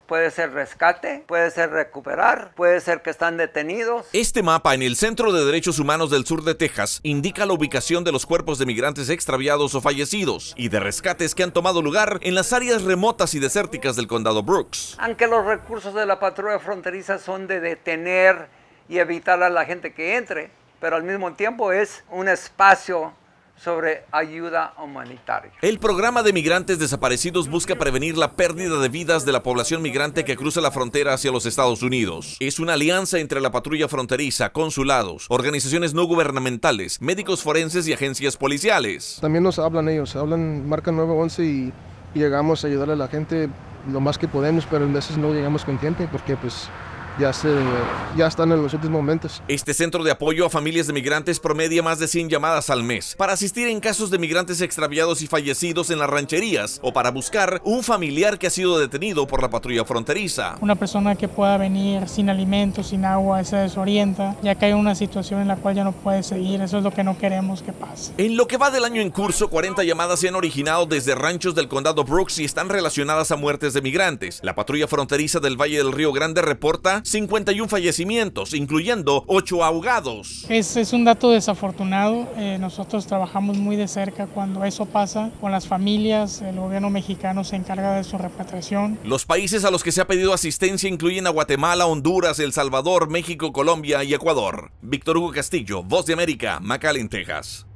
Puede ser rescate, puede ser recuperar, puede ser que están detenidos. Este mapa en el Centro de Derechos Humanos del sur de Texas indica la ubicación de los cuerpos de migrantes extraviados o fallecidos y de rescates que han tomado lugar en las áreas remotas y desérticas del condado Brooks. Aunque los recursos de la patrulla fronteriza son de detener y evitar a la gente que entre, pero al mismo tiempo es un espacio sobre ayuda humanitaria. El programa de migrantes desaparecidos busca prevenir la pérdida de vidas de la población migrante que cruza la frontera hacia los Estados Unidos. Es una alianza entre la patrulla fronteriza, consulados, organizaciones no gubernamentales, médicos forenses y agencias policiales. También nos hablan ellos, marcan 911 y llegamos a ayudar a la gente lo más que podemos, pero a veces no llegamos con gente porque pues ya están en los últimos momentos. Este centro de apoyo a familias de migrantes promedia más de 100 llamadas al mes para asistir en casos de migrantes extraviados y fallecidos en las rancherías o para buscar un familiar que ha sido detenido por la patrulla fronteriza. Una persona que pueda venir sin alimentos, sin agua, se desorienta, ya cae en una situación en la cual ya no puede seguir. Eso es lo que no queremos que pase. En lo que va del año en curso, 40 llamadas se han originado desde ranchos del condado Brooks y están relacionadas a muertes de migrantes. La patrulla fronteriza del Valle del Río Grande reporta 51 fallecimientos, incluyendo 8 ahogados. Es un dato desafortunado. Nosotros trabajamos muy de cerca cuando eso pasa con las familias. El gobierno mexicano se encarga de su repatriación. Los países a los que se ha pedido asistencia incluyen a Guatemala, Honduras, El Salvador, México, Colombia y Ecuador. Víctor Hugo Castillo, Voz de América, McAllen, Texas.